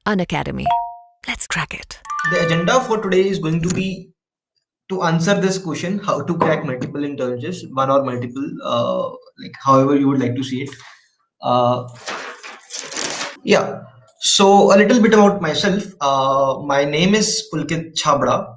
Unacademy. Let's crack it. The agenda for today is going to be to answer this question: how to crack multiple internships, one or multiple, like however you would like to see it. Uh, yeah. So a little bit about myself. My name is Pulkit Chabra.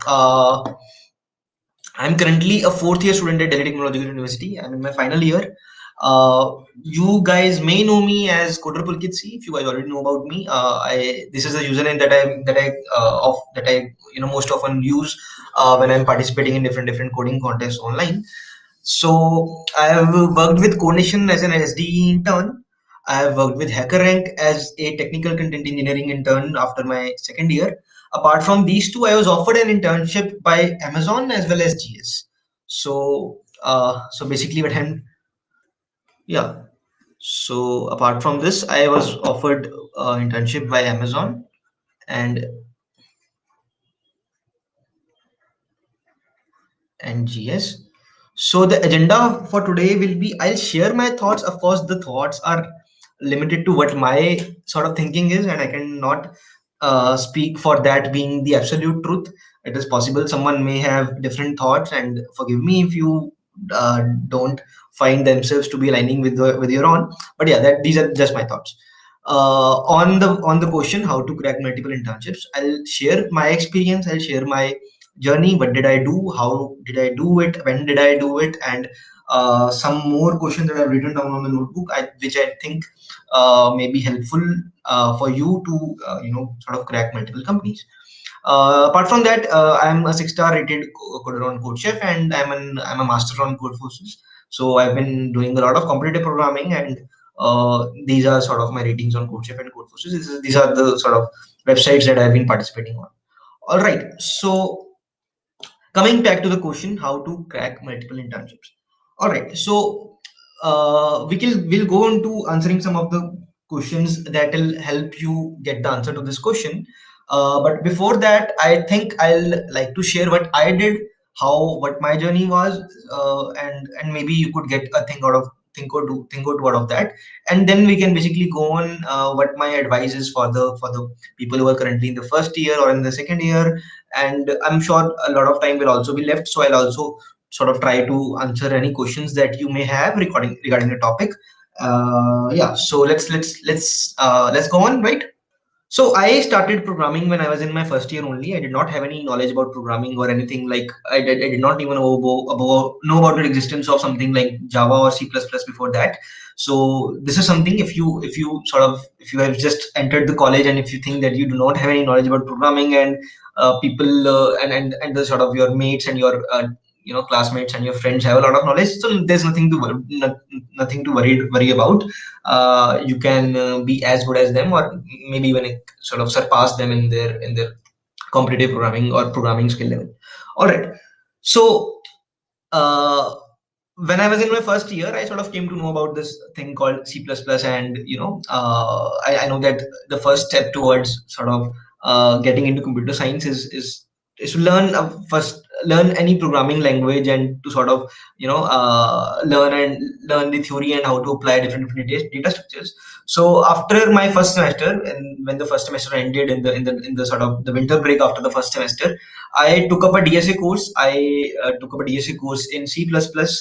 I'm currently a fourth year student at Delhi Technological University. I'm in my final year. You guys may know me as Coder Pulkit C. If you guys already know about me, I this is a username that I most often use when I'm participating in different coding contests online. So I have worked with Coordination as an SDE intern. I have worked with HackerRank as a technical content engineering intern after my second year. Apart from these two, I was offered an internship by Amazon as well as GS. So basically, what happened? Yeah. So apart from this, I was offered internship by Amazon and GS. So the agenda for today will be I'll share my thoughts. Of course, the thoughts are limited to what my sort of thinking is, and I cannot speak for that being the absolute truth. It is possible someone may have different thoughts, and forgive me if you don't find themselves to be aligning with your own. But yeah, that these are just my thoughts. On the question how to crack multiple internships, I'll share my experience. I'll share my journey. What did I do? How did I do it? When did I do it? And some more questions that I've written down on the notebook, which I think may be helpful for you to sort of crack multiple companies. Apart from that, I'm a six-star rated coder on CodeChef, and I'm a master on Codeforces. So I've been doing a lot of competitive programming, and these are sort of my ratings on CodeChef and Codeforces. These are the sort of websites that I've been participating on. All right. So coming back to the question, how to crack multiple internships. All right. So we'll go on to answering some of the questions that will help you get the answer to this question. But before that, I think I'll like to share what I did, what my journey was, and maybe you could get a thing or two out of that, and then we can basically go on what my advice is for the people who are currently in the first year or in the second year. And I'm sure a lot of time will also be left, so I'll also sort of try to answer any questions that you may have regarding the topic. Yeah, so let's go on, right? So I started programming when I was in my first year only. I did not have any knowledge about programming or anything. Like I did not even know about the existence of something like Java or C++ before that. So this is something, if you have just entered the college and if you think that you do not have any knowledge about programming, and people and the sort of your mates and your classmates and your friends have a lot of knowledge, so there's nothing to worry about. You can be as good as them, or maybe even sort of surpass them in their competitive programming or programming skill level. All right. So uh, when I was in my first year, I sort of came to know about this thing called C++, and I know that the first step towards sort of getting into computer science is to first learn any programming language, and to sort of learn the theory and how to apply different data structures. So after my first semester, and when the first semester ended in the sort of the winter break after the first semester, I took up a DSA course. I took up a DSA course in C++.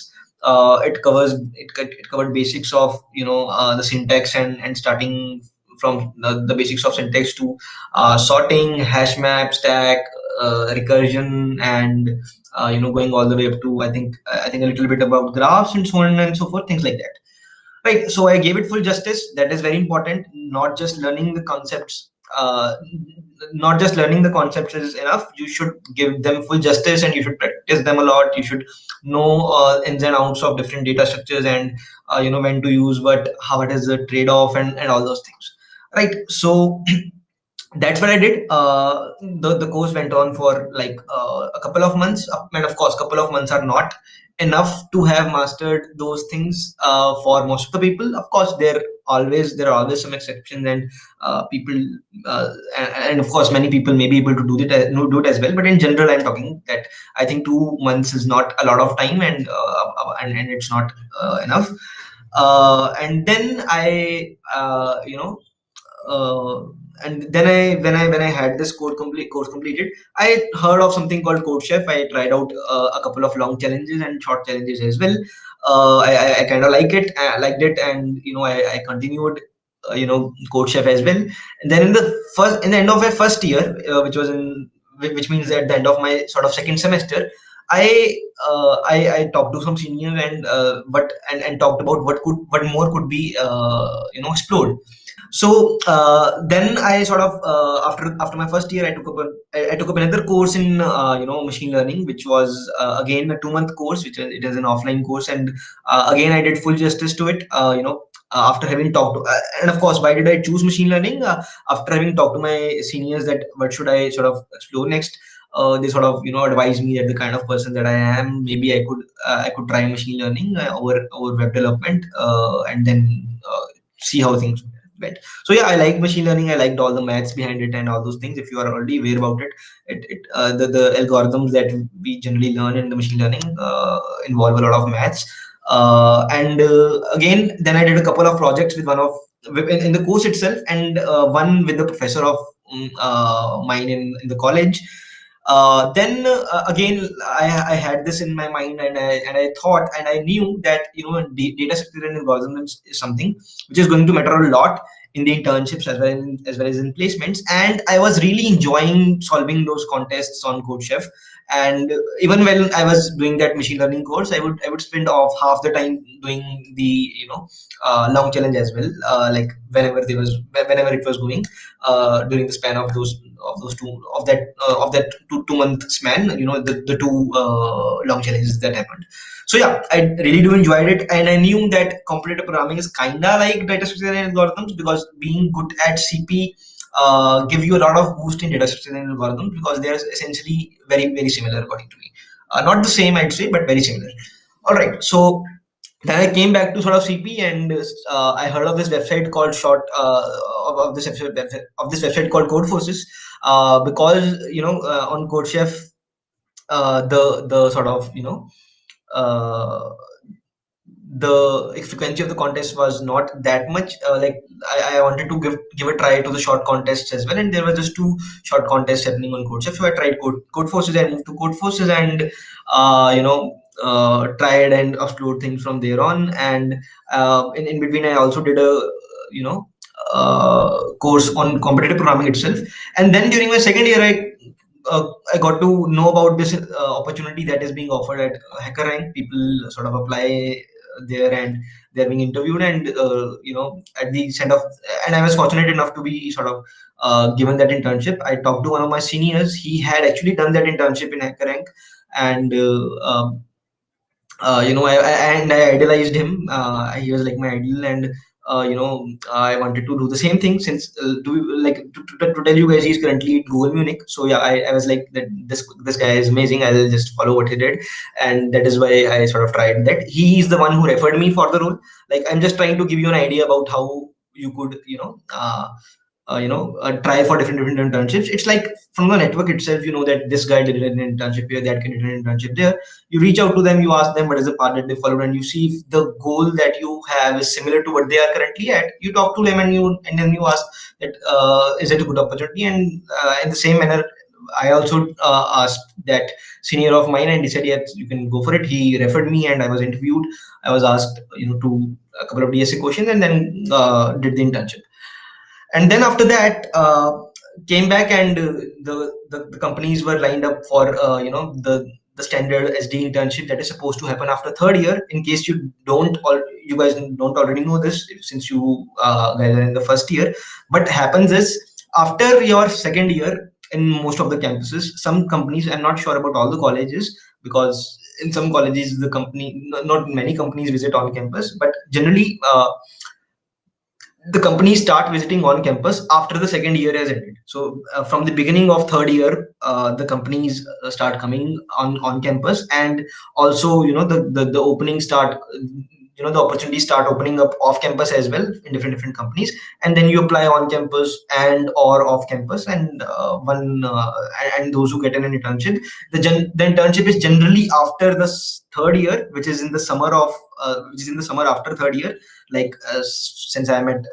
It covered basics of the syntax, and starting from the basics of syntax to sorting, hash map, stack, recursion, and going all the way up to I think a little bit about graphs and so on and so forth, things like that. Right. So I gave it full justice. That is very important. Not just learning the concepts. Not just learning the concepts is enough. You should give them full justice, and you should practice them a lot. You should know ins and outs of different data structures, and when to use how it is a trade-off, and all those things. Right. So that's what I did. The course went on for like a couple of months, and of course, couple of months are not enough to have mastered those things for most of the people. Of course, there are always some exceptions, and people, and of course, many people may be able to do it as well. But in general, I'm talking that I think 2 months is not a lot of time, and it's not enough. And then I, uh, and then when I had this course completed, I heard of something called CodeChef. I tried out a couple of long challenges and short challenges as well. I kind of liked it, and I continued CodeChef as well. And then in the end of my first year, which means at the end of my sort of second semester, I talked to some senior and talked about what more could be explored. So then I sort of after my first year, I took up another course in machine learning, which was again a 2 month course, it is an offline course, and again I did full justice to it. After having talked to, and of course, why did I choose machine learning? After having talked to my seniors that what should I sort of explore next, they sort of advised me that the kind of person that I am, maybe I could try machine learning over web development, and then see how things went. So yeah, I like machine learning. I liked all the maths behind it and all those things. If you are already aware about it, the algorithms that we generally learn in the machine learning involve a lot of maths. And again, then I did a couple of projects with in the course itself, and one with the professor of mine in the college. Then again, I had this in my mind, and I thought, and I knew that data structure and algorithms is something which is going to matter a lot in the internships as well as in placements. And I was really enjoying solving those contests on CodeChef. And even when I was doing that machine learning course, I would spend off half the time doing the long challenge as well, like whenever it was going during the span of those two two-month span, the two long challenges that happened. So yeah, I really do enjoyed it, and I knew that competitive programming is kinda like data structure and algorithms, because being good at CP give you a lot of boost in data structure and algorithms, because they are essentially very very similar according to me. Not the same, I'd say, but very similar. All right, so then I came back to sort of CP, and I heard of this website called of this website called Codeforces, because on CodeChef, the sort of uh, the frequency of the contest was not that much. Like I wanted to give a try to the short contests as well, and there were just two short contests happening on CodeChef. So I tried Codeforces and moved to Codeforces, and tried and explored things from there on. And in between, I also did a you know course on competitive programming itself. And then during my second year, I got to know about this opportunity that is being offered at HackerRank. People sort of apply there, and they're being interviewed, and at the end of, and I was fortunate enough to be sort of given that internship. I talked to one of my seniors. He had actually done that internship in HackerRank, and I idolized him. He was like my idol, and I wanted to do the same thing, since to tell you guys, he's currently at Google Munich. So yeah, I was like that this guy is amazing. I'll just follow what he did, and that is why I sort of tried that. He is the one who referred me for the role. Like, I'm just trying to give you an idea about how you could try for different internships. It's like from the network itself, you know that this guy did an internship here, that guy did an internship there. You reach out to them, you ask them what is the path that they followed, and you see if the goal that you have is similar to what they are currently at. You talk to them, and then you ask that is it a good opportunity. And in the same manner, I also asked that senior of mine, and he said yes, you can go for it. He referred me, and I was interviewed. I was asked to a couple of DSA questions, and then did the internship. And then after that, came back, and the companies were lined up for the standard SD internship that is supposed to happen after third year. In case you guys don't already know this, since you guys are in the first year, what happens is, after your second year, in most of the campuses, some companies, I'm not sure about all the colleges, because in some colleges the company, not many companies visit on campus, but generally the companies start visiting on campus after the second year has ended. So from the beginning of third year, the companies start coming on campus, and also the openings start the opportunities start opening up off campus as well in different companies, and then you apply on campus and or off campus, and and those who get an internship, the internship is generally after the third year, which is in the summer of which is in the summer after third year. Like since I'm at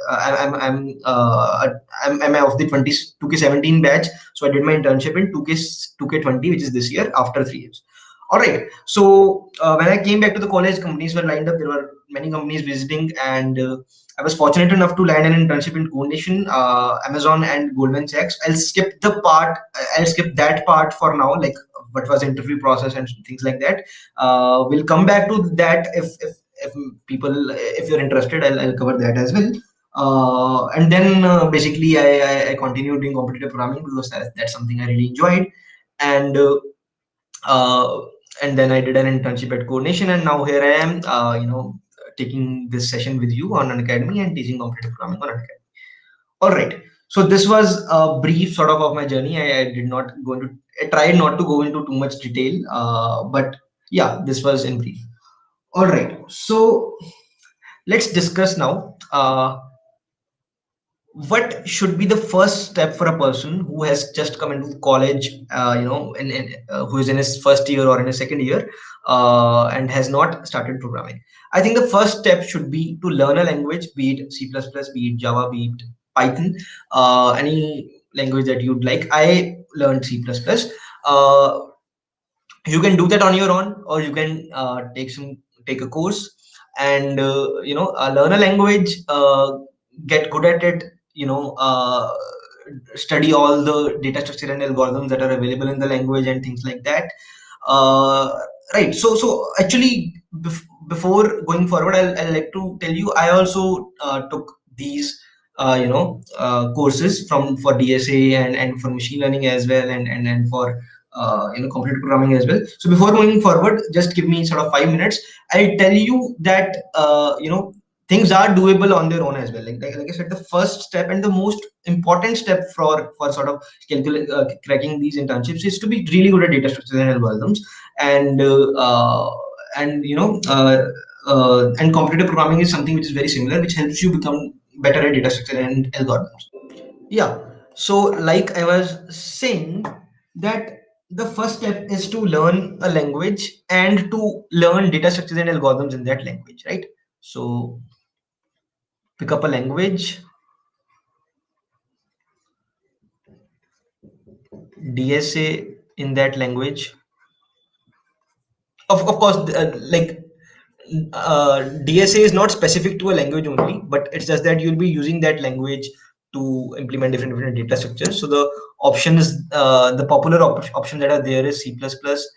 I'm of the 2K17 batch, so I did my internship in 2K20, which is this year, after 3 years. All right. So when I came back to the college, companies were lined up. There were many companies visiting, and I was fortunate enough to land an internship in Coordination, Amazon, and Goldman Sachs. I'll skip that part for now, like what was the interview process and things like that. We'll come back to that if people, if you're interested, I'll cover that as well. And then basically I continued doing competitive programming because that's something I really enjoyed, and uh, and then I did an internship at Coordination, and now here I am, taking this session with you on Unacademy and teaching competitive programming on Unacademy. All right. So this was a brief sort of my journey. I did not go into, I tried not to go into too much detail, but yeah, this was in brief. All right. So let's discuss now. What should be the first step for a person who has just come into college, who is in his first year or in his second year, and has not started programming? I think the first step should be to learn a language, be it C++, be it Java, be it Python, any language that you'd like. I learned C++. You can do that on your own, or you can take a course and learn a language, get good at it, study all the data structure and algorithms that are available in the language and things like that. Right. So actually, before going forward, I'll like to tell you, I also took these courses for DSA and for machine learning as well, and for computer programming as well. So before going forward, just give me sort of 5 minutes. I'll tell you that things are doable on their own as well. Like I said, the first step and the most important step for sort of cracking these internships is to be really good at data structures and algorithms, and and competitive programming is something which is very similar, which helps you become better at data structure and algorithms. Yeah. So like I was saying, that the first step is to learn a language and to learn data structures and algorithms in that language, right? So pick up a language, DSA in that language. Of course, DSA is not specific to a language only, but it's just that you'll be using that language to implement different data structures. So the options, the popular options that are there is C++,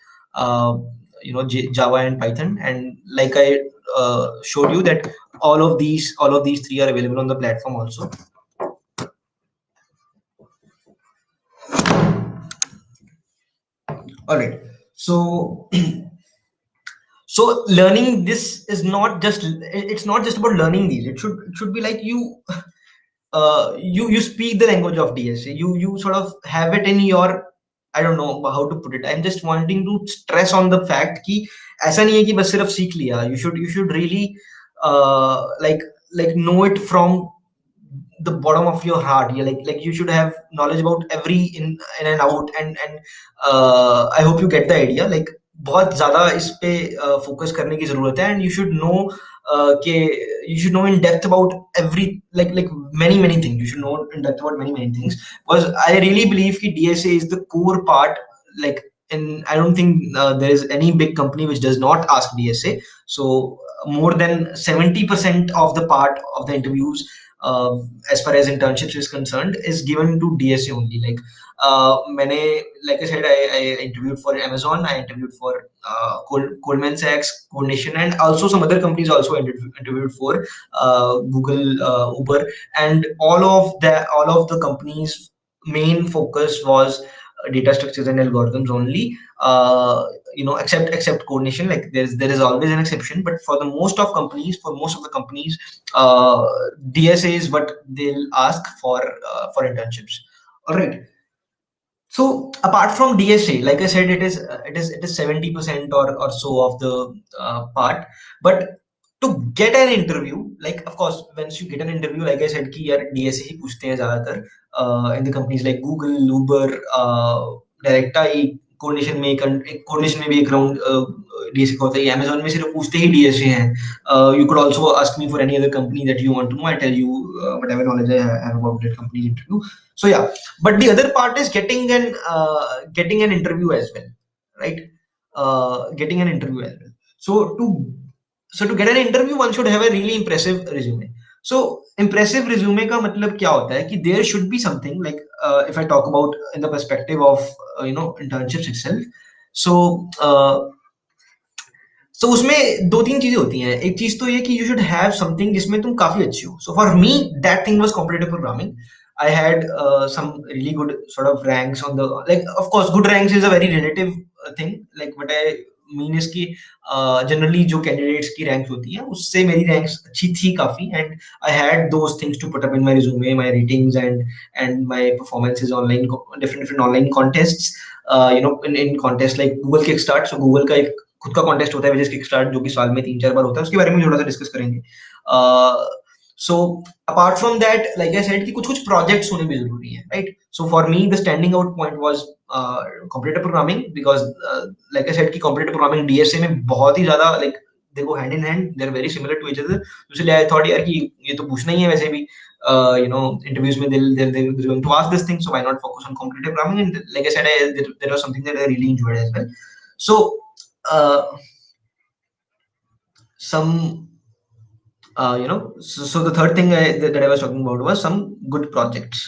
Java and Python. And like I showed you, that all of these three are available on the platform also. All right. So so learning this is not just, it's not just about learning these. It should be like you speak the language of DSA. You sort of have it in your, I don't know how to put it. I'm just wanting to stress on the fact कि ऐसा नहीं है कि बस सिर्फ सीख लिया. You should really like know it from the bottom of your heart. Yeah, like you should have knowledge about every in and out, and I hope you get the idea. Like बहुत ज़्यादा इस पे focus करने की जरूरत है, and you should know कि you should know in depth about every like many things. You should know in depth about many things, because I really believe कि DSA is the core part. Like, and I don't think there is any big company which does not ask DSA. So more than 70% of the part of the interviews, as far as internships is concerned, is given to DSA only. Like like I said, I interviewed for Amazon, I interviewed for Goldman Sachs, Coordination, and also some other companies also interviewed for Google, Uber, and all of the companies' main focus was data structures and algorithms only. Except Coordination. Like there is always an exception, but for most of the companies, DSA is what they'll ask for internships. All right. So apart from DSA, like I said, it is 70% or so of the part. But to get an interview, like of course once you get an interview, like I said कि यार DSA ही पूछते हैं ज़्यादातर in the companies like Google, Uber, डायरेक्टा coordination में भी एक round DSA का होता है. Amazon में सिर्फ पूछते ही DSA हैं. You could also ask me for any other company that you want to know. I tell you whatever knowledge I have about that company's interview. So yeah, but the other part is getting an interview as well, right? Getting an interview as well. So to get an interview, one should have a really impressive resume. So impressive resume का मतलब क्या होता है कि there should be something like if I talk about in the perspective of internships itself. So so उसमें दो तीन चीजें होती हैं. एक चीज तो ये कि you should have something जिसमें तुम काफी अच्छी हो. So for me that thing was competitive programming. I had some really good sort of ranks on the, like of course good ranks is a very relative thing. Like what I mean is कि generally जो candidates की rank होती है उससे मेरी ranks अच्छी थी काफी. And I had those things to put up in my resume, my ratings and my performances online, different online contests, in contest like Google kick start. So Google का एक खुद का कॉन्टेस्ट होता है विच इज किक स्टार्ट, जो कि साल में 3-4 बार होता है. उसके बारे में थोड़ा सा डिस्कस करेंगे. So apart from that, like I said कि कुछ projects होने भी जरूरी है, right? So for me the standing out point was competitive programming, because like I said कि competitive programming DSA में बहुत ही ज़्यादा like they go hand in hand, they're very similar to each other. इसलिए I thought यार कि ये तो पूछना ही है वैसे भी, interviews में they're going to ask this thing, so why not focus on competitive programming? And like I said, there was something that I really enjoyed as well. So some so the third thing that I was talking about was some good projects.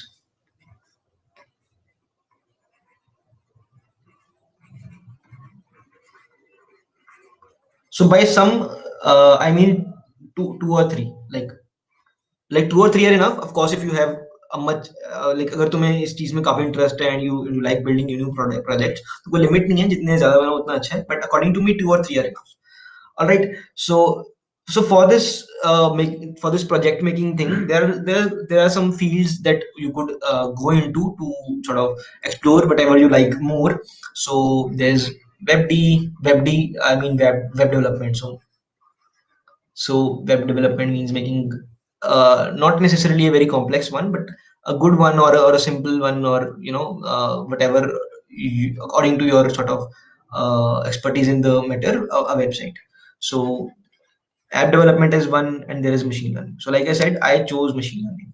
So by some I mean two or three, like 2 or 3 are enough. Of course if you have a much like अगर तुम्हें इस चीज में काफी interest है and you like building new projects, तो कोई limit नहीं है, जितने ज्यादा बनाओ उतना अच्छा है. But according to me 2 or 3 are enough. All right. So for this project making thing, there are some fields that you could go into to sort of explore whatever you like more. So there's webd I mean web development. So web development means making not necessarily a very complex one, but a good one, or a simple one, or whatever according to your sort of expertise in the matter, a website. So app development is one, and there is machine learning. So like I said, I chose machine learning.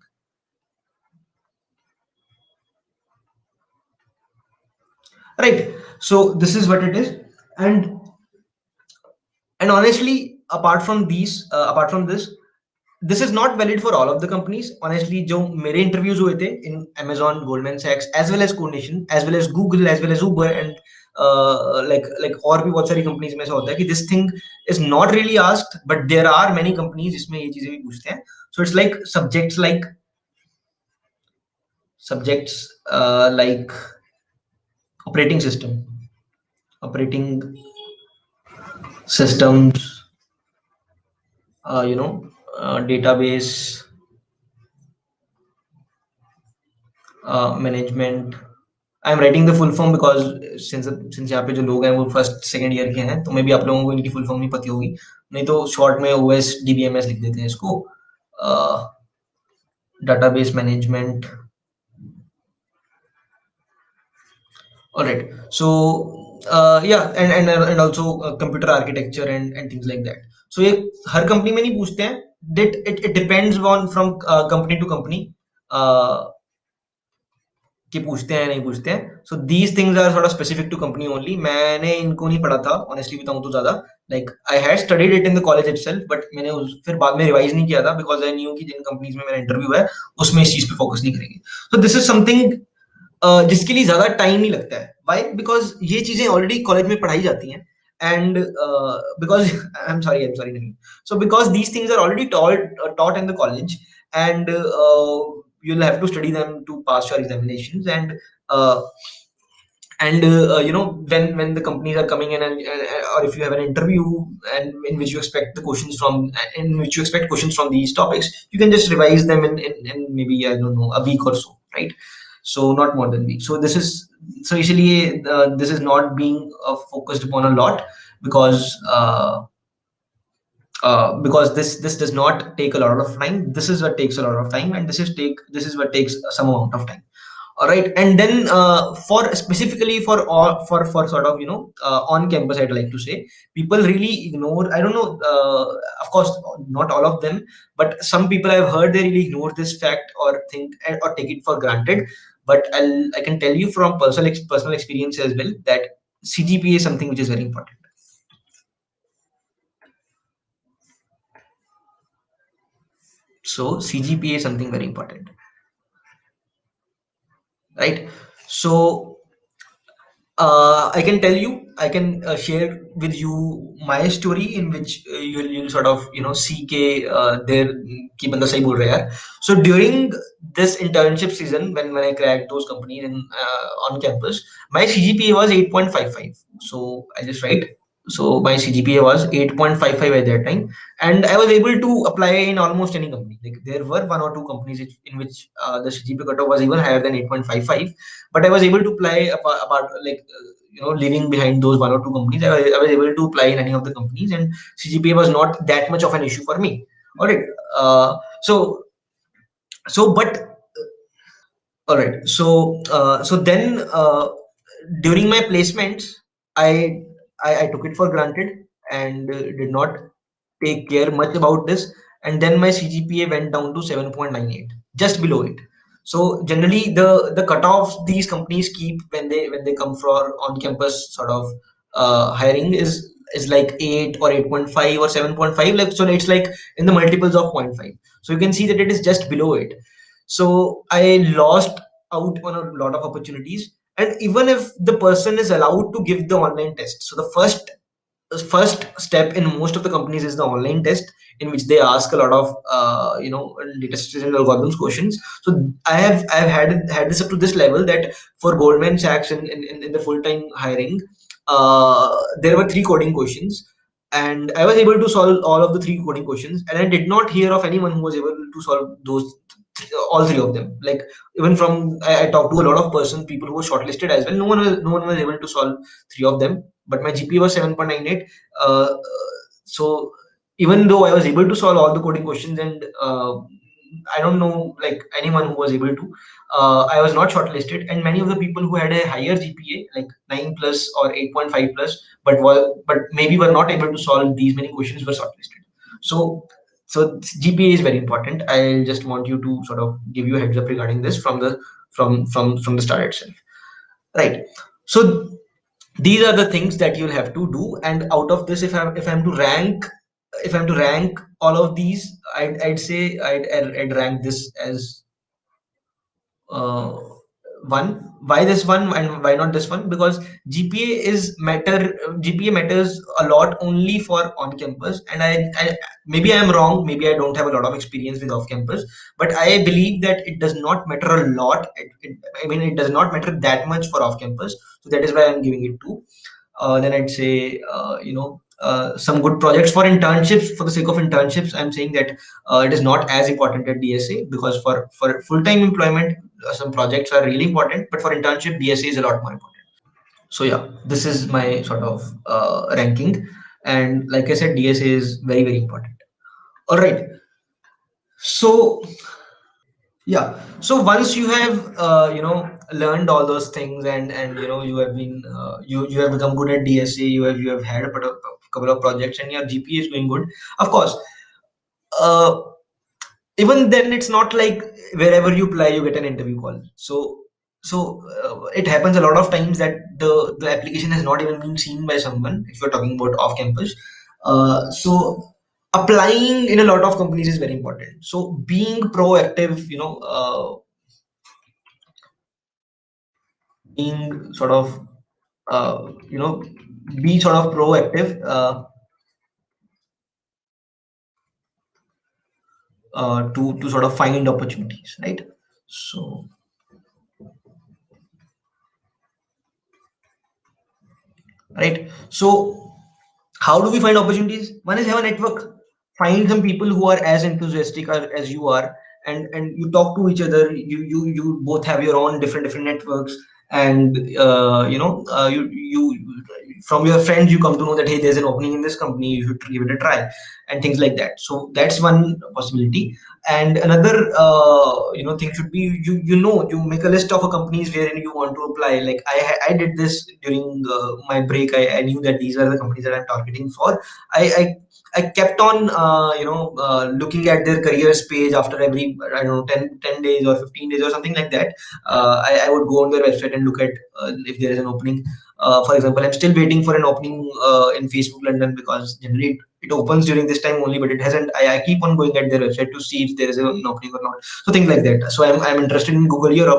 Right. So this is what it is. And honestly, apart from this, this is not valid for all of the companies. Honestly, जो मेरे interviews हुए थे in Amazon, Goldman Sachs, as well as Coordination, as well as Google, as well as Uber, and like और भी बहुत सारी companies में ऐसा होता है कि this thing is not really asked, but there are many companies जिसमें ये चीजें भी पूछते हैं. So it's like subjects like operating systems, database management. I am writing the full form because since यहाँ पे जो लोग हैं वो फर्स्ट सेकंड ईयर के हैं, तो मे भी आप लोगों को इनकी फुल फॉर्म नहीं पता होगी. नहीं तो शॉर्ट में OS DBMS लिख देते हैं इसको, database management. All right. So yeah, and also computer architecture and things like that. So ये हर कंपनी में नहीं पूछते हैं. It depends on from company to company कि पूछते हैं नहीं पूछते हैं. So these things are sort of specific to company only. मैंने इनको नहीं पढ़ा था honestly बताऊं तो ज्यादा. Like I had studied it in the college itself, but मैंने फिर बाद में रिवाइज नहीं किया था because I knew कि जिन कंपनीज में मेरा इंटरव्यू है उसमें इस चीज पे फोकस नहीं करेंगे. So this is something जिसके लिए ज्यादा टाइम नहीं लगता है. Why? Because ये चीजें ऑलरेडी कॉलेज में पढ़ाई जाती हैं, and because I'm sorry नहीं. So because these things are already taught in the college, and you'll have to study them to pass your examinations, and when the companies are coming in, and or if you have an interview and in which you expect questions from these topics, you can just revise them in maybe I don't know, a week or so, right? So not more than a week. So usually this is not being focused upon a lot because because this does not take a lot of time. This is what takes a lot of time, and this is what takes some amount of time. All right, and then for specifically for all for sort of on campus, I'd like to say people really ignore. I don't know, of course, not all of them, but some people I've heard they really ignore this fact or think or take it for granted. But I can tell you from personal experience as well that CGPA is something which is very important. So CGPA is something very important, right? So I can tell you, I can share with you my story in which you'll sort of see के there कि बंदा सही बोल रहा है यार. So during this internship season, when I cracked those companies in on campus, my CGPA was 8.55. So I just write. So my CGPA was 8.55 at that time, and I was able to apply in almost any company. Like there were one or two companies in which the CGPA cutoff was even higher than 8.55, but I was able to apply about like leaving behind those one or two companies. I was able to apply in any of the companies, and CGPA was not that much of an issue for me. All right. But all right. So then during my placements, I, I took it for granted and did not take care much about this. And then my CGPA went down to 7.98, just below it. So generally, the cutoffs these companies keep when they come for on campus sort of hiring is like 8 or 8.5 or 7.5. Like so, it's like in the multiples of 0.5. So you can see that it is just below it. So I lost out on a lot of opportunities. And even if the person is allowed to give the online test, so the first step in most of the companies is the online test, in which they ask a lot of data structures and algorithms questions. So I've had this up to this level that for Goldman Sachs in the full-time hiring, there were three coding questions, and I was able to solve all of the three coding questions, and I did not hear of anyone who was able to solve those all three of them. Like even from I talked to a lot of people who were shortlisted as well. No one was able to solve three of them, but my GPA was 7.98. So even though I was able to solve all the coding questions, and I don't know like anyone who was able to, I was not shortlisted. And many of the people who had a higher GPA, like 9 plus or 8.5 plus, but maybe were not able to solve these many questions, were shortlisted. So GPA is very important. I just want you to sort of give you a heads up regarding this from the start itself, right? So these are the things that you'll have to do, and out of this, if I'm to rank all of these, I'd say I'd rank this as uh, one. Why this one and why not this one? Because GPA matters a lot only for on campus, and I maybe I'm wrong, maybe I don't have a lot of experience with off campus, but I believe that it does not matter a lot. I mean, it does not matter that much for off campus, so that is why I'm giving it two. Then I'd say some good projects for internships. For the sake of internships, I'm saying that it is not as important at DSA, because for full-time employment, some projects are really important, but for internship, DSA is a lot more important. So yeah, this is my sort of ranking, and like I said, DSA is very very important. All right. So yeah. So once you have learned all those things, and you have been you have become good at DSA, you have had couple of projects, and your GPA is going good. Of course, uh, even then it's not like wherever you apply you get an interview call. So it happens a lot of times that the application has not even been seen by someone, if you're talking about off campus. So applying in a lot of companies is very important. So being proactive, being sort of uh, you know be sort of proactive, to sort of find opportunities, right? So right. So how do we find opportunities? One is have a network. Find some people who are as enthusiastic as you are, and you talk to each other. You both have your own different networks, and from your friends you come to know that, hey, there's an opening in this company, you should give it a try, and things like that. So that's one possibility. And another thing should be, you make a list of a companies wherein you want to apply. Like I did this during my break. I knew that these are the companies that I'm targeting for. I kept on looking at their careers page after every, I don't know, 10 days or 15 days or something like that. I would go on their website and look at if there is an opening. For example, I'm still waiting for an opening in Facebook London, because generally it opens during this time only, but it hasn't. I keep on going at their website to see if there is an opening or not. So things like that. So I'm interested in Google Europe.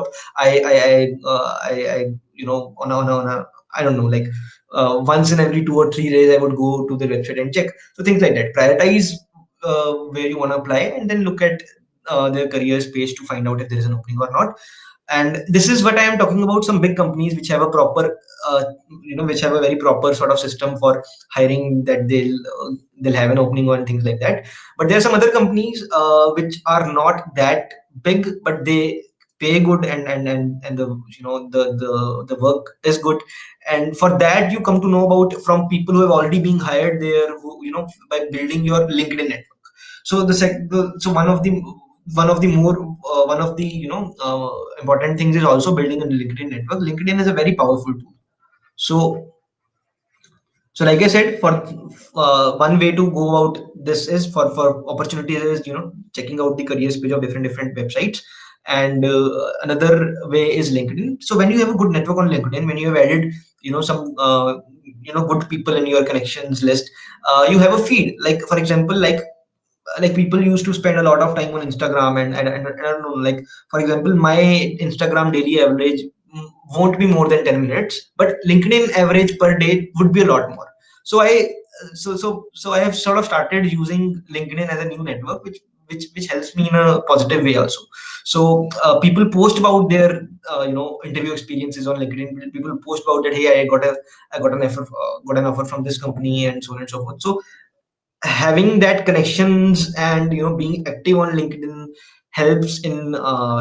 On a I don't know, like once in every 2 or 3 days, I would go to their website and check. So things like that. Prioritize where you want to apply, and then look at their careers page to find out if there is an opening or not. And this is what I am talking about, some big companies which have a proper which have a very proper sort of system for hiring, that they'll have an opening and things like that. But there are some other companies which are not that big, but they pay good, and the the work is good. And for that, you come to know about from people who have already been hired there, who, by building your LinkedIn network. So so one of the more one of the important things is also building a LinkedIn network. LinkedIn is a very powerful tool. So like I said, for one way to go about this is for opportunities is checking out the careers page of different websites. And another way is LinkedIn. So when you have a good network on LinkedIn, when you have added some good people in your connections list, you have a feed. Like for example, like people used to spend a lot of time on Instagram, and I don't know, like for example, my Instagram daily average won't be more than 10 minutes, but LinkedIn average per day would be a lot more. So I have sort of started using LinkedIn as a new network, which helps me in a positive way also. So people post about their interview experiences on LinkedIn. People post about that, hey, I got an offer from this company, and so on and so forth. So having that connections and being active on LinkedIn helps in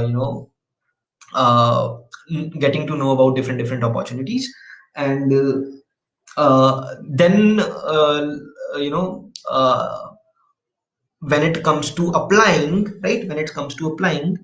uh, getting to know about different opportunities. And then when it comes to applying, right, when it comes to applying,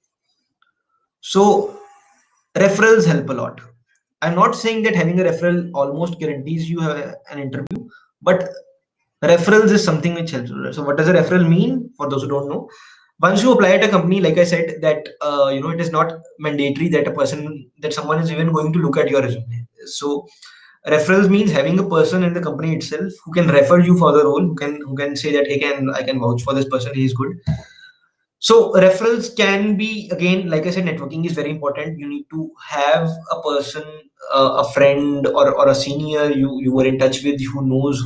so referrals help a lot. I'm not saying that having a referral almost guarantees you have an interview, but referrals is something which helps. So what does a referral mean, for those who don't know? Once you apply at a company, like I said, that it is not mandatory that someone is even going to look at your resume. So referrals means having a person in the company itself who can refer you for the role, who can say that, hey, I can vouch for this person, he is good. So referrals can be, again, like I said, networking is very important. You need to have a person, a friend, or a senior you were in touch with, who knows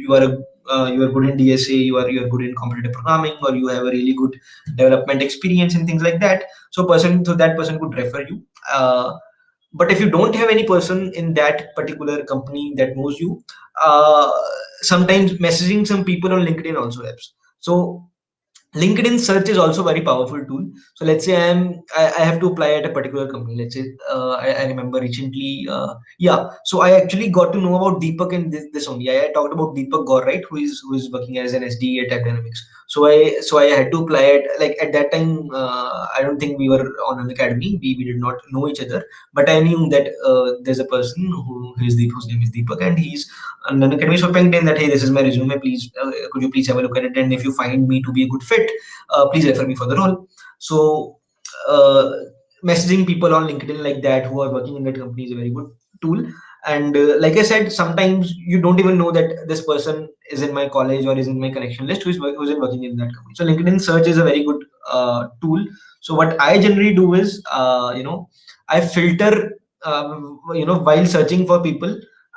you are good in DSA, you are good in competitive programming, or you have a really good development experience and things like that. So that person could refer you. But if you don't have any person in that particular company that knows you, sometimes messaging some people on LinkedIn also helps. So LinkedIn search is also a very powerful tool. So let's say I have to apply at a particular company. Let's say I remember recently, So I actually got to know about Deepak in this only. I talked about Deepak Gaur, right? Who is working as an SD at AppDynamics. So I had to apply at, like, at that time. I don't think we were on an academy. We did not know each other, but I knew that there's a person whose name is Deepak, and he's an academy. So LinkedIn that, hey, this is my resume. Please, could you please have a look at it? And if you find me to be a good fit, please refer me for the role. So uh, messaging people on LinkedIn like that who are working in that company is a very good tool. And like I said, sometimes you don't even know that this person is in my college or is in my connection list who's working in that company. So LinkedIn search is a very good tool. So what I generally do is, I filter, while searching for people,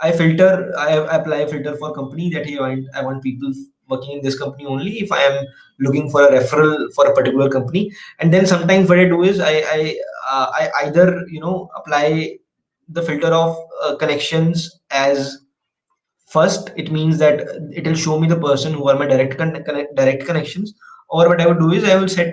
I apply a filter for company that, hey, I want people working in this company only if I am looking for a referral for a particular company. And then sometimes what I do is I either apply the filter of connections as first. It means that it will show me the person who are my direct connections. Or what I would do is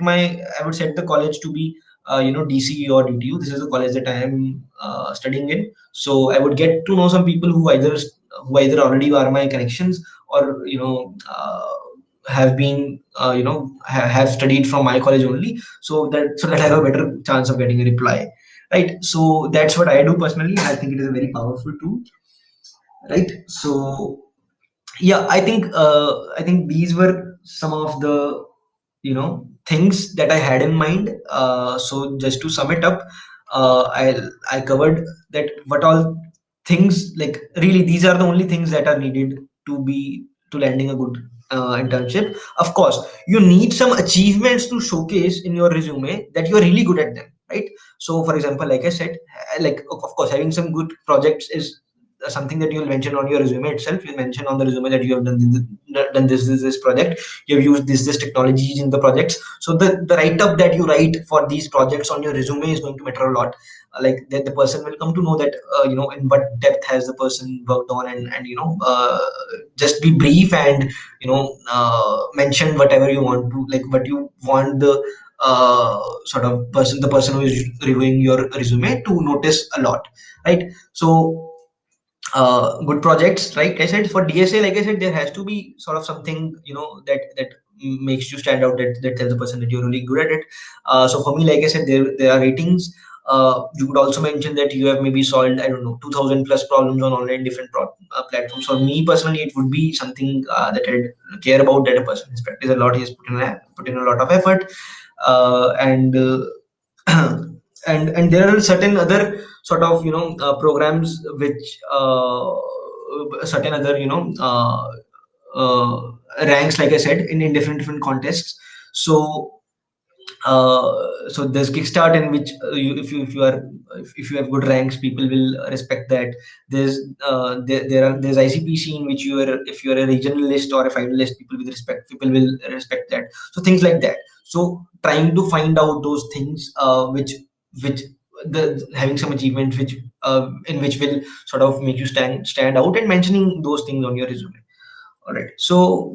I would set the college to be DCE or DTU. This is the college that I am studying in. So I would get to know some people who either who either already are my connections or have been have studied from my college only, so that I have a better chance of getting a reply, right? So that's what I do personally. I think it is a very powerful tool, right? So yeah, I think these were some of the things that I had in mind. So just to sum it up, I covered that what all things, like, really these are the only things that are needed to landing a good internship. Of course, you need some achievements to showcase in your resume that you are really good at them, right? So for example, like I said, like of course having some good projects is something that you'll mention on your resume itself. You'll mention on the resume that you have done this project, you have used this technologies in the projects. So the write up that you write for these projects on your resume is going to matter a lot. Like that the person will come to know that in what depth has the person worked on, and just be brief and mention whatever you want to, like what you want the sort of person who is reviewing your resume to notice a lot, right? So good projects, right? I said for DSA, like I said, there has to be sort of something that makes you stand out, that tells the person that you're really good at it. So for me, like I said, there are ratings. You could also mention that you have maybe solved, I don't know, 2000 plus problems on online different platforms. For me personally, it would be something that I care about, that a person has practiced a lot, he has put in a lot of effort, and and there are certain other sort of programs which certain other ranks, like I said, in different contexts. So so there's Kickstart, in which if you have good ranks, people will respect that. There's ICPC, in which if you are a regionalist or a finalist, people will respect that. So things like that. So trying to find out those things which the having some achievement which in which will sort of make you stand out, and mentioning those things on your resume. All right. So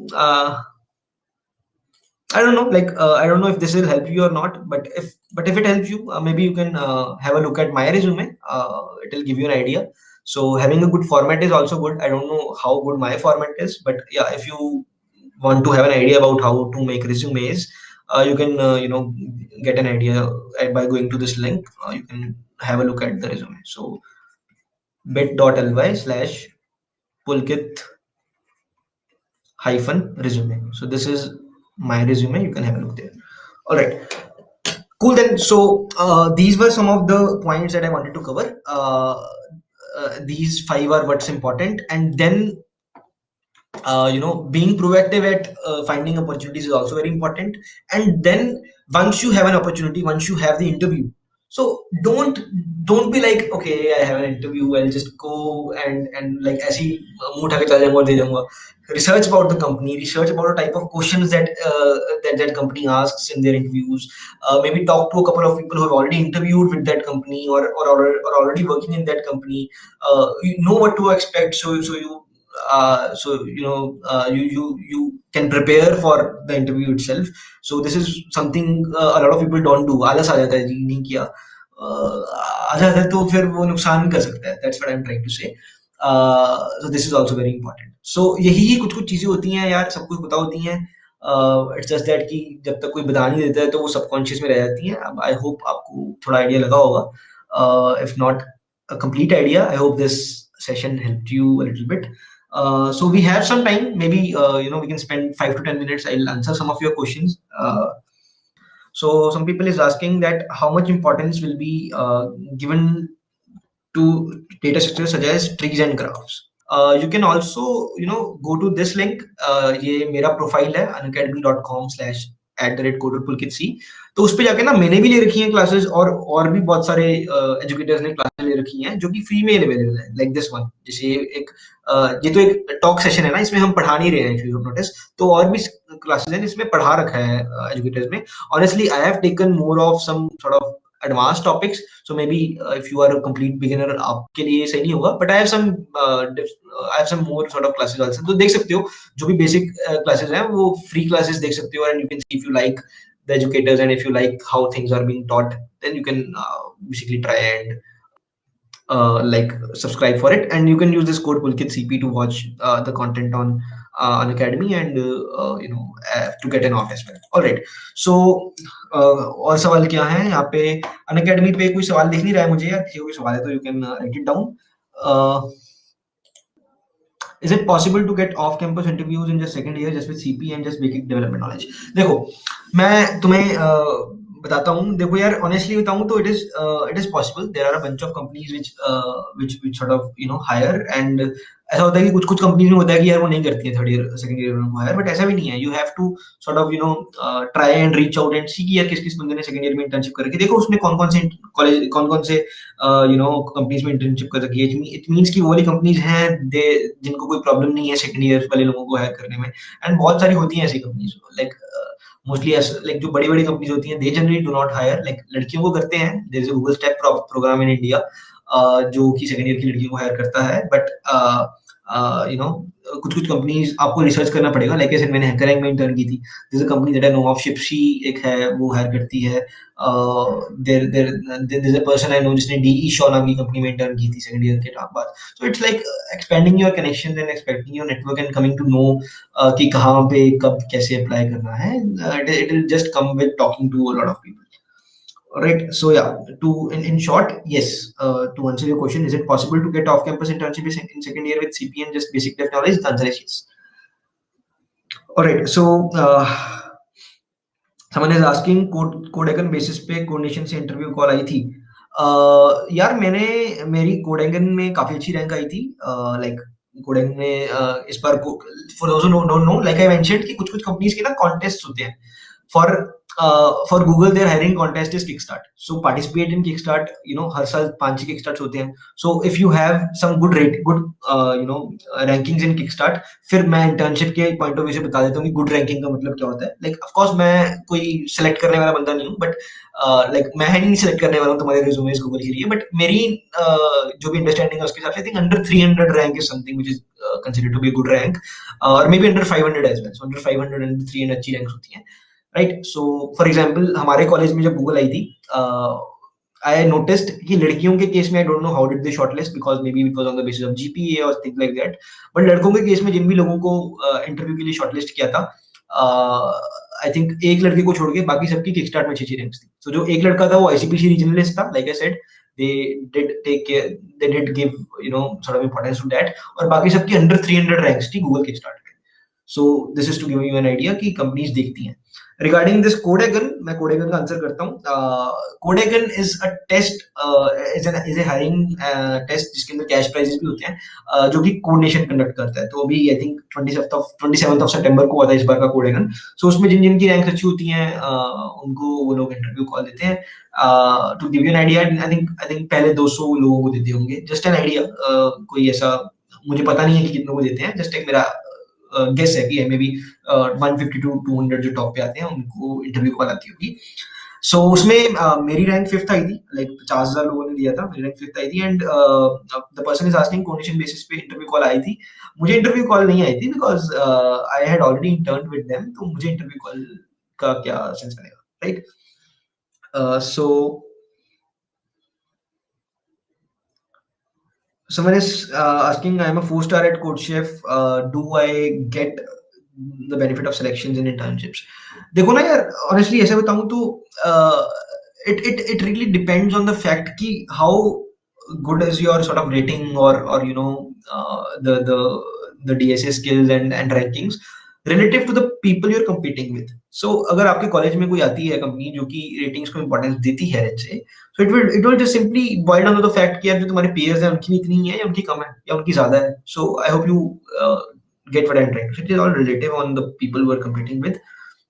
I don't know, like I don't know if this will help you or not, but if it helps you, maybe you can have a look at my resume. It will give you an idea. So having a good format is also good. I don't know how good my format is, but yeah, if you want to have an idea about how to make resumes, you can get an idea by going to this link. You can have a look at the resume. So bit.ly/pulkit hyphen resume. So this is my resume. You can have a look there. All right. Cool then. So these were some of the points that I wanted to cover. These five are what's important, and then being proactive at finding opportunities is also very important. And then once you have an opportunity, once you have the interview, so don't be like, okay, I have an interview, I'll just go and like ऐसे ही मुंह उठा के चला जाऊंगा और दे जाऊंगा. Research about the company, research about the type of questions that company asks in their interviews. Maybe talk to a couple of people who have already interviewed with that company, or already working in that company. You know what to expect, you can prepare for the interview itself. So this is something a lot of people don't do. आलस आ जाता है जी, नहीं किया, आ जाता है तो फिर वो नुकसान भी कर सकता है. That's what I'm trying to say. So this is also very important. So यही कुछ कुछ चीजें होती हैं यार, सब कुछ पता होती हैं. इट्स जस्ट दैट कि जब तक कोई बता नहीं देता है तो वो सबकॉन्शियस में रह जाती हैं. अब आई होप आपको थोड़ा आइडिया लगा होगा. If not a complete idea, I hope this session helped you a little bit. So we have some time. Maybe we can spend 5 to 10 minutes. I'll answer some of your questions. So some people is asking that how much importance will be given to data structures such as trees and graphs. You can also go to this link. ये मेरा profile है unacademy.com/@coderpulkitc. तो उस पे जाके ना मैंने भी ले रखी हैं क्लासेस, और भी बहुत सारे एजुकेटर्स ने क्लासेस ले रखी हैं जो कि फ्री में अवेलेबल है, लाइक दिस वन. जैसे ये तो एक टॉक सेशन है ना, इसमें हम पढ़ा नहीं रहे हैं एक्चुअली नोटिस. तो और भी क्लासेस हैं जिसमें पढ़ा रखा है एजुकेटर्स ने. Honestly I have taken more of some sort of advanced topics, so maybe if you are a complete beginner आपके लिए सही नहीं होगा, but I have some more sort of classes also. तो देख सकते हो जो भी basic classes हैं वो free classes देख सकते हो, and you can see if you like the educators and if you like how things are being taught, then you can basically try and like subscribe for it, and you can use this code Pulkit CP to watch the content on Academy, and to get an off as well. All right. So और सवाल क्या है यहाँ पे? Unacademy पे कोई सवाल दिख नहीं रहा है मुझे यार, किसी को भी सवाल है तो you can write it down. Is it possible to get off-campus interviews in just second year just with CP and just basic development knowledge? देखो मैं तुम्हें बताता हूँ. देखो यार, honestly बताऊँ तो it is possible. There are a bunch of companies which sort of hire, and ऐसा होता है कि कुछ कंपनीज में होता है कि यार वो नहीं करती है थर्ड ईयर सेकंड ईयर में हायर, बट ऐसा भी नहीं है. You have to sort of try and reach out and see कि यार किस किस बंदे ने सेकंड ईयर में इंटर्नशिप करके देखो उसने कौन कौन से कॉलेज कौन कौन से कंपनीज में इंटर्नशिप कर रखी है. इट मींस कि वो वाली कंपनीज हैं जिनको कोई प्रॉब्लम नहीं है सेकंड ईयर वाले लोगों को हायर करने में, एंड बहुत सारी होती हैं ऐसी कंपनीज. लाइक मोस्टली लाइक जो बड़ी बड़ी कंपनीज होती हैं, they generally do not hire. Like लड़कियों को करते हैं. There is a Google step program in India जो कि सेकंड ईयर की लड़कियों को हायर करता है, बट कुछ कंपनीज आपको रिसर्च करना पड़ेगा. लाइक ऐसे मैंने हैकररैंक में इंटर्न की थी. This a company that I know of, शिप्शी एक है, वो हायर करती है. There is a person I know जिसने डीई शॉ नाम की कंपनी में इंटर्न की थी सेकंड ईयर के बाद. So it's like expanding your connections and expecting your network and coming to know कि कहाँ पे कब कैसे अप्लाई करना है. It will just come with talking to a lot of people. Right. So yeah, in short, yes. To answer your question, is it possible to get off-campus internship in second year with CP and just basic dev knowledge? The answer is yes. All right. So someone is asking Codehagen basis पे Coordination से interview call आई थी. यार मेरी Codehagen में काफी अच्छी rank आई थी. Like Codehagen में इस बार for those who don't know, like I mentioned कि कुछ कंपनीज के ना contests होते हैं. For Google, their hiring contest is Kickstart. So participate in Kickstart. हर साल 5 Kickstarts होते हैं. So if you have some good rankings in Kickstart, फिर मैं internship के point of view से बता देता हूँ कि good ranking का मतलब क्या होता है. Like of course मैं कोई select करने वाला बंदा नहीं हूँ, but like मैं नहीं select करने वाला हूँ तुम्हारे resumes Google के लिए, but मेरी जो भी understanding है उसके हिसाब से I think under 300 rank is something which is considered to be a good rank, or maybe under 500 as well. So under 500 and 300 अच्छी ranks होती हैं. राइट. सो फॉर एग्जाम्पल हमारे कॉलेज में जब गूगल आई थी, आई नोटिस्ड कि लड़कियों के केस में I don't know how did they shortlist, because may be it was on the basis of GPA और थिंग्स लाइक दैट. बट लड़कों के केस में जिन भी लोगों को इंटरव्यू के लिए शॉर्टलिस्ट किया था, आई थिंक एक लड़के को छोड़ के बाकी सबकी किकस्टार्ट में अच्छी रैंक्स थी. सो जो एक लड़का था वो आईसीपीसी रीजनलिस्ट था, like I said, they did give sort of importance to that, और बाकी सबकी अंडर 300 रैंक्स थी गूगल किकस्टार्ट में. So this is to give you an idea कि कंपनीज देखती हैं. Regarding this Codehagen, मैं Codehagen का आंसर करता हूँ. Codehagen is a test, is a hiring test जिसके अंदर कैश प्राइजेस भी होते हैं, जो कि कोऑर्डिनेशन कंडक्ट करता है. तो अभी I think 27th of September को हुआ था इस बार का Codehagen. So उसमें जिनकी रैंक अच्छी होती हैं उनको वो लोग इंटरव्यू कॉल देते हैं. To give you an idea, I think पहले 200 लोगों को देते होंगे. Just an idea, कोई ऐसा मुझे पता नहीं है कि कितनों को देते हैं. जस्ट एक मेरा गेस है कि मे बी 150 to 200 जो टॉप पे आते हैं उनको इंटरव्यू कॉल आती होगी. सो उसमें मेरी रैंक 5th आई थी. लाइक 50,000 लोगों ने दिया था, मेरी रैंक 5th आई थी. And the person is asking coordination basis पे इंटरव्यू कॉल आई थी. मुझे इंटरव्यू कॉल नहीं आई थी because I had already intern with them, तो मुझे इंटरव्यू कॉल का क्या सेंस बनेगा, right. So someone is asking, I am a 4-star at CodeChef, do I get the benefit of selections in internships? देखो ना यार, honestly ऐसे बताऊं तो it really depends on the fact कि how good is your sort of rating or the DSA skills and rankings relative to the people you're competing with. So अगर आपके college में कोई आती है कंपनी जो कि रेटिंग्स को इंपॉर्टेंस देती है, let's say, so it will just simply boil down to the fact कि यार जो तुम्हारे peers हैं उनकी इतनी है या उनकी कम है या उनकी ज्यादा है. So I hope you get what I'm trying to say. It is all relative on the people who are competing with.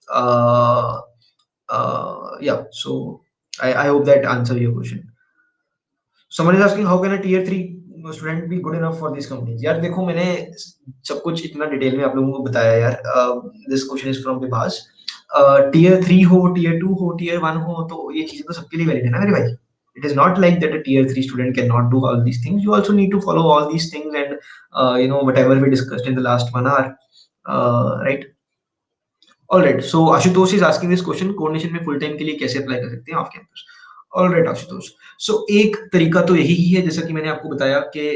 Yeah. So I hope that answers your question. Someone is asking, how can a tier 3 student भी good enough for this companies? यार देखो मैंने सब कुछ इतना detail में आप लोगों को बताया यार. This question is from Vibhas. Tier 3 हो, टियर 2 हो, टियर 1 हो, तो ये चीजें तो सबके लिए वैलिड है ना मेरे भाई. It is not like that a tier 3 student cannot do all these things. You also need to follow all these things and whatever we discussed in the last 1 hour, right? All right. So Ashutosh is asking this question, coordination में full time के लिए कैसे apply कर सकते हैं off campus? Alright Ashutosh, so एक तरीका तो यही ही है जैसा कि मैंने आपको बताया कि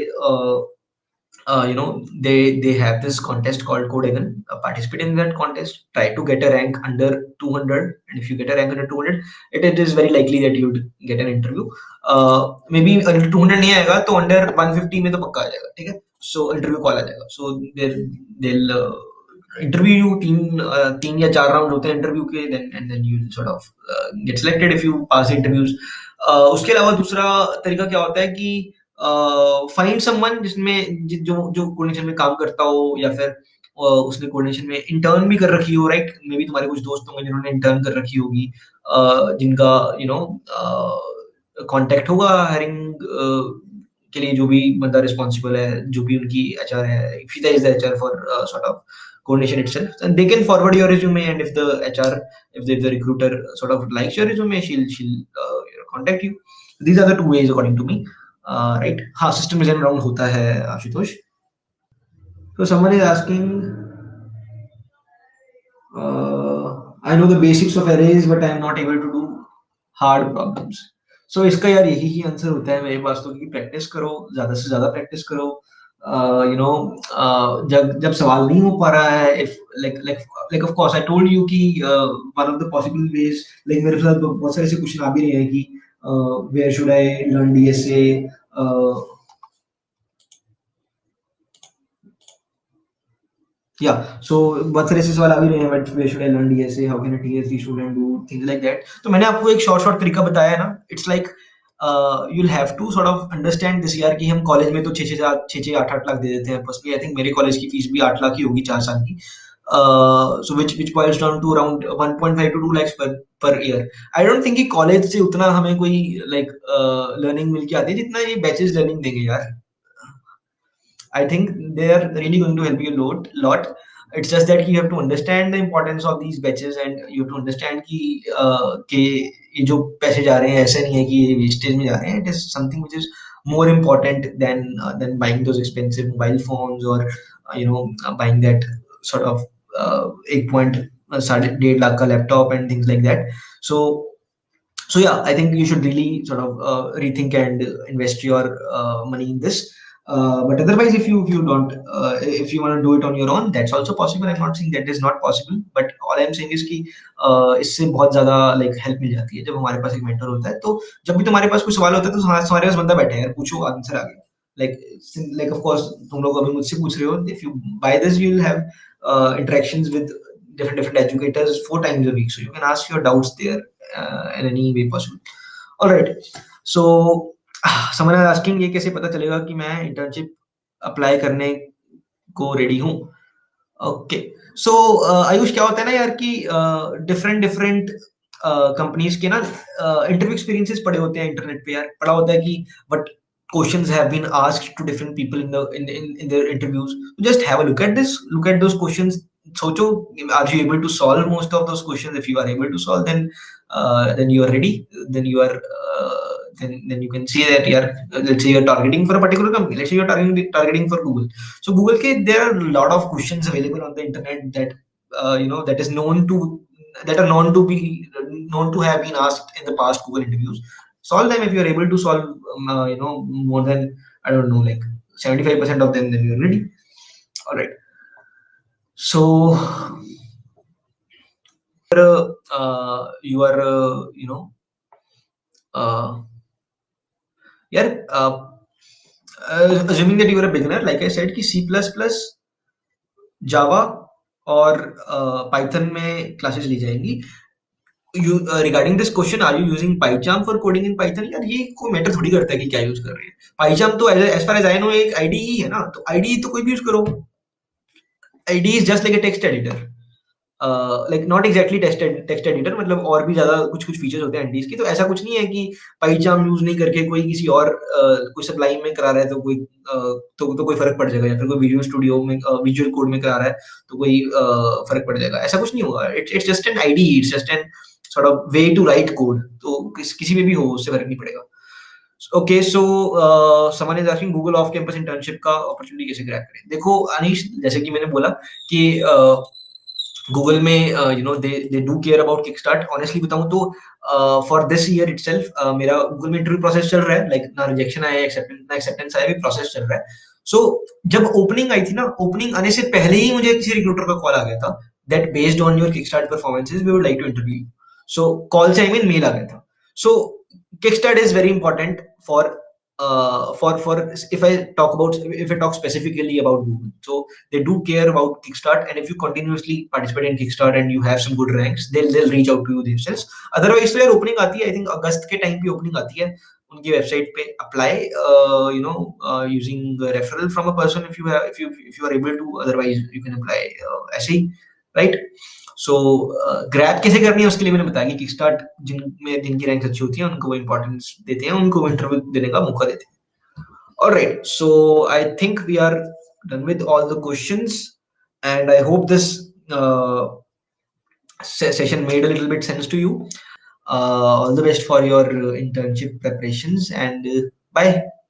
they have this contest called Codehaven. Participate in that contest, try to get a rank under 200, and if you get a rank under 200, it is very likely that you would get an interview. Maybe under 200 नहीं आएगा तो under 150 में तो पक्का आ जाएगा, ठीक है? So interview call आ जाएगा, so they'll interview you, तीन या चार राउंड होते हैं इंटरव्यू के, then you sort of get selected if you pass the interviews. उसके अलावा दूसरा तरीका क्या होता है कि फाइंड समवन जिसमें जो जो कोऑर्डिनेशन में काम करता हो, या फिर उसने कोऑर्डिनेशन में इंटर्न भी कर रखी हो, राइट? मे बी तुम्हारे कुछ दोस्त होंगे जिन्होंने इंटर्न कर रखी होगी, जिनका कांटेक्ट होगा हायरिंग के लिए, जो भी बंदा रिस्पॉन्सिबल है, जो भी उनकी एचआर है, if that is the HR for sort of coordination itself, and they can forward your resume, and if the HR, if the recruiter sort of likes your resume, she'll contact you. These are the two ways according to me. Right? हाँ, system design round होता है Ashutosh. So someone is asking, I know the basics of arrays, but I am not able to do hard problems. So इसका यार यही ही answer होता है मेरे पास तो, कि प्रैक्टिस करो, ज्यादा से ज्यादा प्रैक्टिस करो. जब सवाल नहीं हो पा रहा है, if like of course I told you कि one of the possible ways, like मेरे साथ बहुत सारे ऐसे क्वेश्चन आ भी रहे हैं कि where should I learn DSA, so बहुत सारे ऐसे सवाल आ भी रहे हैं, but where should I learn DSA, how can a TSC student do things like that. तो मैंने आपको एक शॉर्ट तरीका बताया है ना. It's like you'll have to sort of understand this यार, कि हम कॉलेज में तो 6-8 लाख दे देते हैं. पर्सनली आई थिंक मेरे कॉलेज की फीस भी 8 लाख ही होगी 4 साल की. So which boils down to around 1.5 to 2 lakhs per year. I don't think कि कॉलेज से उतना हमें कोई like learning मिल के आती है जितना ये बैचेस लर्निंग देंगे यार. I think they are really going to help you a lot. It's just that you have to understand the importance of these batches, and you have to understand कि ये जो पैसे जा रहे हैं ऐसे नहीं है कि ये वेस्टेज में जा रहे हैं. It is something which is more important than buying those expensive mobile phones, or buying that sort of 1.5 lakh का laptop and things like that. So yeah, I think you should really sort of rethink and invest your money in this. But otherwise, if you don't, if you want to do it on your own, that's also possible. I'm not saying that is not possible, but all I'm saying is कि इससे बहुत ज़्यादा like help मिल जाती है जब हमारे पास एक mentor होता है. तो जब भी तुम्हारे पास कोई सवाल होता है तो तुम्हारे पास बंदा बैठा है यार, पूछो, आंसर आ गया. Like of course तुम लोग अभी मुझसे पूछ रहे हो. If you buy this, you'll have interactions with different educators 4 times a week, so you can ask your doubts there in any way possible. All right, so someone is asking, ये कैसे पता चलेगा कि मैं इंटर्नशिप अप्लाई करने को ready हूँ. Okay, सो आयुष, क्या होता है ना यार कि डिफरेंट कंपनीज के ना इंटरव्यू एक्सपीरियंसेस पड़े होते हैं इंटरनेट पे यार. पड़ा होता है कि what questions have been asked to different people in their interviews. Just have a look at those questions. सोचो, are you able to solve most of those questions? If you are able to solve, then you are ready. Then you are then you can see that let's say you're targeting for a particular company. Let's say you're targeting for Google. So Google there are a lot of questions available on the internet that that are known to have been asked in the past Google interviews. Solve them. If you are able to solve more than, I don't know, like 75% of them, then you're ready. All right, so you are assuming that you are a beginner, like I said, कि C++, Java और Python में classes ली जाएंगी. You regarding this question, are you using PyCharm for coding in Python? यार ये कोई matter थोड़ी करता है कि क्या यूज कर रहे हैं. PyCharm तो as far as I know एक IDE है ना, तो IDE तो कोई भी यूज करो. IDE is just like a text editor. Like not exactly text editor, मतलब और भी ज्यादा कुछ फीचर्स होते हैं IDEs की. तो ऐसा कुछ नहीं है कि PyCharm यूज नहीं करके कोई किसी और कोई Sublime में करा रहा है तो कोई तो कोई फर्क पड़ जाएगा, या फिर कोई विजुअल स्टूडियो में विजुअल कोड में करा रहा है तो कोई फर्क पड़ जाएगा. ऐसा कुछ नहीं होगा. It's just an IDE. It's just an sort of way to write code. तो किसी में भी हो उससे फर्क नहीं पड़ेगा. Okay, so someone is asking Google off campus internship का अपॉर्चुनिटी कैसे क्रैक करें. देखो अनीश, जैसे कि मैंने बोला कि गूगल में they do care about Kickstart. Honestly बताऊं तो फॉर दिस ईयर इटसेल्फ मेरा गूगल में इंटरव्यू प्रोसेस चल रहा है, लाइक ना रिजेक्शन आया ना एक्सेप्टेंस आया, भी प्रोसेस चल रहा है. सो जब ओपनिंग आई थी ना, ओपनिंग आने से पहले ही मुझे किसी रिक्रूटर का कॉल आ गया था that based on your kickstart performances we would like to interview you. So call से आई मीन मेल आ गया था. So kickstart is very important for if I talk about, if I talk specifically about Google, so they do care about Kickstart, and if you continuously participate in Kickstart and you have some good ranks, they'll reach out to you themselves. Otherwise तो यार opening आती है, I think अगस्त के time पे opening आती है उनकी website पे. apply using referral from a person if you have, if you are able to, otherwise you can apply ऐसे ही, right? सो ग्रैब कैसे करनी है उसके लिए मैंने बताया कि किकस्टार्ट जिनकी रैंक अच्छी होती है उनको वो इंपॉर्टेंस देते हैं, उनको इंटरव्यू देने का मौका देते हैं. Alright, so I think we are done with all the questions and I hope this session made a little bit sense to you. All the best for your internship preparations, and bye.